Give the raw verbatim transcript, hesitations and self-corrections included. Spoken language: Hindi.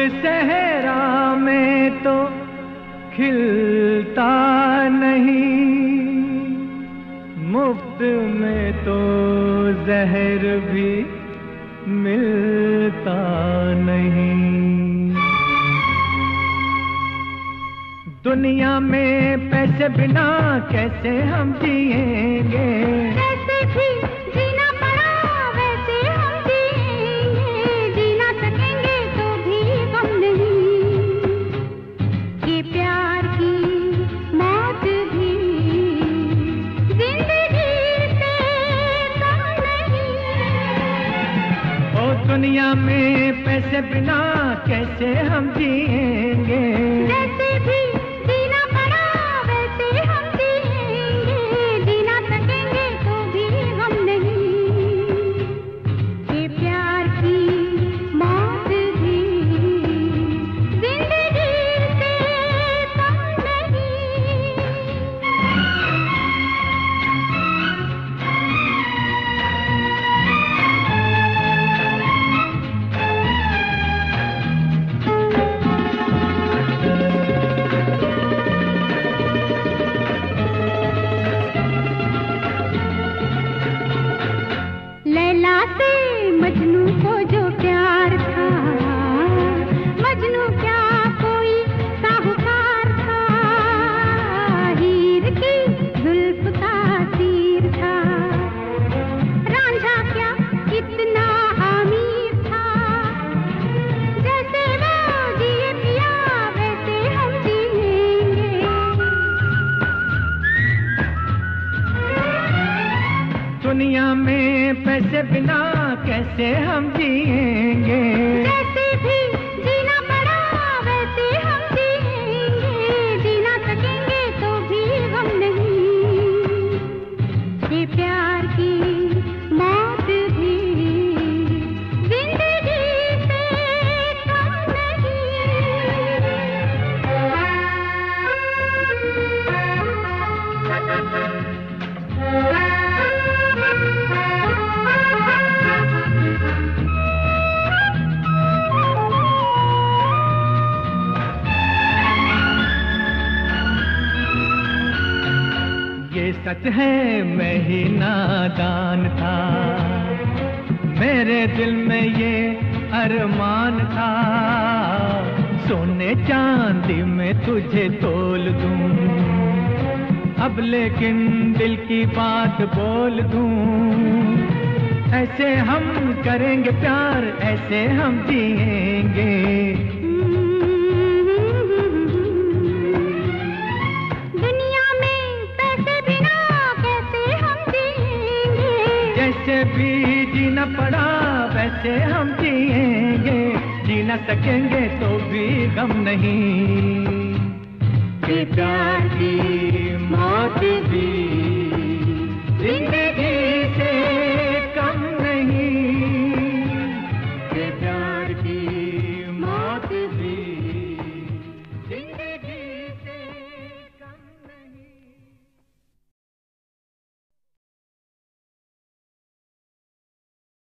सहरा में तो खिलता नहीं, मुफ्त में तो जहर भी मिलता नहीं। दुनिया में पैसे बिना कैसे हम जिएंगे, कैसे भी जीना पड़ा वैसे हम जिएंगे, जीना सकेंगे तो भी गम नहीं। ये प्यार की मौत भी जिंदगी से कम नहीं। ओ दुनिया में पैसे बिना कैसे हम जिएंगे, कैसे भी जीना पड़ा वैसे हम जिएंगे, जीना सकेंगे तो भी गम नहीं। ये प्यार की मौत भी जिंदगी से कम नहीं। लैला से मजनू को जो प्यार था, मजनू क्या कोई साहूकार था। हीर की जुल्फ का तीर था, रांझा क्या कितना अमीर था। जैसे वो जिए पिया वैसे हम जिएंगे। दुनिया में पैसे बिना कैसे हम जिएंगे, कैसे भी जीना पड़ा वैसे हम जिएंगे, जीना सकेंगे तो भी गम नहीं। ये प्यार की मौत भी जिंदगी से कम ये सच है मैं ही नादान था, मेरे दिल में ये अरमान था। सोने चांदी में तुझे तोल दूं, अब लेकिन दिल की बात बोल दूं। ऐसे हम करेंगे प्यार, ऐसे हम जिएंगे। दुनिया में पैसे बिना कैसे हम जिएंगे, जैसे भी जीना पड़ा वैसे हम जिएंगे, जी न सकेंगे तो भी गम नहीं। ये प्यार की मौत भी जिंदगी से कम नहीं, ये प्यार की